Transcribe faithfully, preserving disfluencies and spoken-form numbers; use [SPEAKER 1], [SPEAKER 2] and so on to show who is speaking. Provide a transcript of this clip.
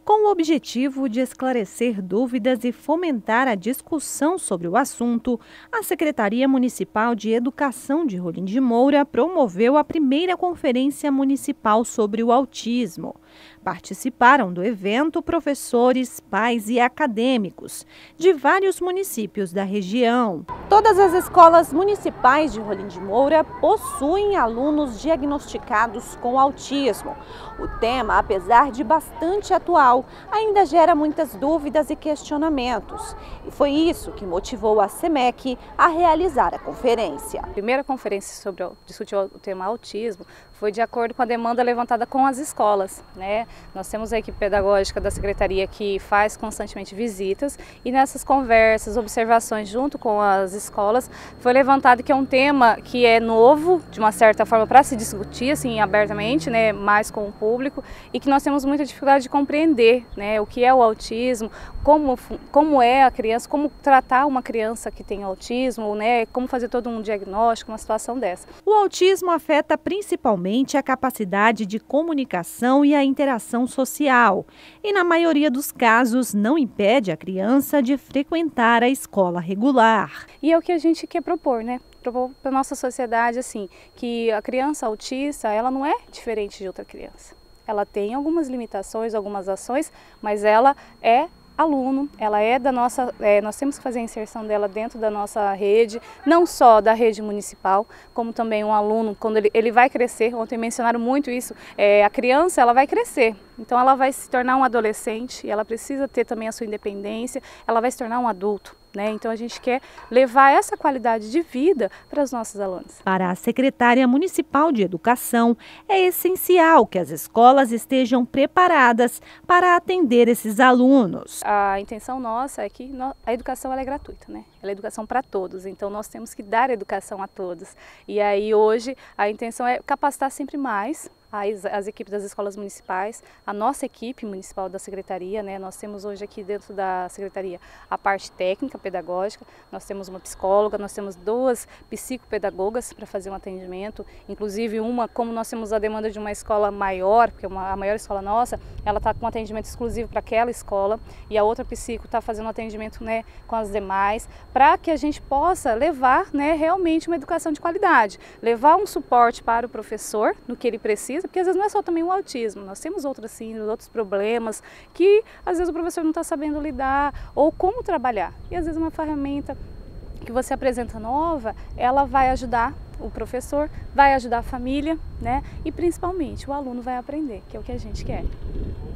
[SPEAKER 1] Com o objetivo de esclarecer dúvidas e fomentar a discussão sobre o assunto, a Secretaria Municipal de Educação de Rolim de Moura promoveu a primeira Conferência Municipal sobre o Autismo. Participaram do evento professores, pais e acadêmicos de vários municípios da região. Todas as escolas municipais de Rolim de Moura possuem alunos diagnosticados com autismo. O tema, apesar de bastante atual, ainda gera muitas dúvidas e questionamentos. E foi isso que motivou a SEMEC a realizar a conferência.
[SPEAKER 2] A primeira conferência sobre o, discutir o tema autismo foi de acordo com a demanda levantada com as escolas, né? Nós temos a equipe pedagógica da Secretaria que faz constantemente visitas e nessas conversas, observações junto com as escolas, foi levantado que é um tema que é novo, de uma certa forma, para se discutir assim abertamente, né, mais com o público, e que nós temos muita dificuldade de compreender, né, o que é o autismo, como, como é a criança, como tratar uma criança que tem autismo, né, como fazer todo um diagnóstico, uma situação dessa.
[SPEAKER 1] O autismo afeta principalmente a capacidade de comunicação e a interação social, e na maioria dos casos não impede a criança de frequentar a escola regular.
[SPEAKER 2] E é o que a gente quer propor, né? Propor para a nossa sociedade assim, que a criança autista, ela não é diferente de outra criança. Ela tem algumas limitações, algumas ações, mas ela é aluno, ela é da nossa, é, nós temos que fazer a inserção dela dentro da nossa rede, não só da rede municipal, como também um aluno, quando ele, ele vai crescer, ontem mencionaram muito isso, é, a criança ela vai crescer, então ela vai se tornar um adolescente, ela precisa ter também a sua independência, ela vai se tornar um adulto. Né? Então a gente quer levar essa qualidade de vida para os nossos alunos.
[SPEAKER 1] Para a Secretária Municipal de Educação, é essencial que as escolas estejam preparadas para atender esses alunos.
[SPEAKER 2] A intenção nossa é que a educação ela é gratuita, né? Ela é educação para todos, então nós temos que dar educação a todos. E aí hoje a intenção é capacitar sempre mais As, as equipes das escolas municipais, a nossa equipe municipal da Secretaria, né? Nós temos hoje aqui dentro da Secretaria a parte técnica, pedagógica, nós temos uma psicóloga, nós temos duas psicopedagogas para fazer um atendimento, inclusive uma, como nós temos a demanda de uma escola maior, porque uma, a maior escola nossa, ela está com um atendimento exclusivo para aquela escola, e a outra psico está fazendo um atendimento, né, com as demais, para que a gente possa levar, né, realmente uma educação de qualidade, levar um suporte para o professor no que ele precisa, porque às vezes não é só também o autismo, nós temos outros síndromes, outros problemas que às vezes o professor não está sabendo lidar ou como trabalhar. E às vezes uma ferramenta que você apresenta nova, ela vai ajudar o professor, vai ajudar a família, né? E principalmente o aluno vai aprender, que é o que a gente quer.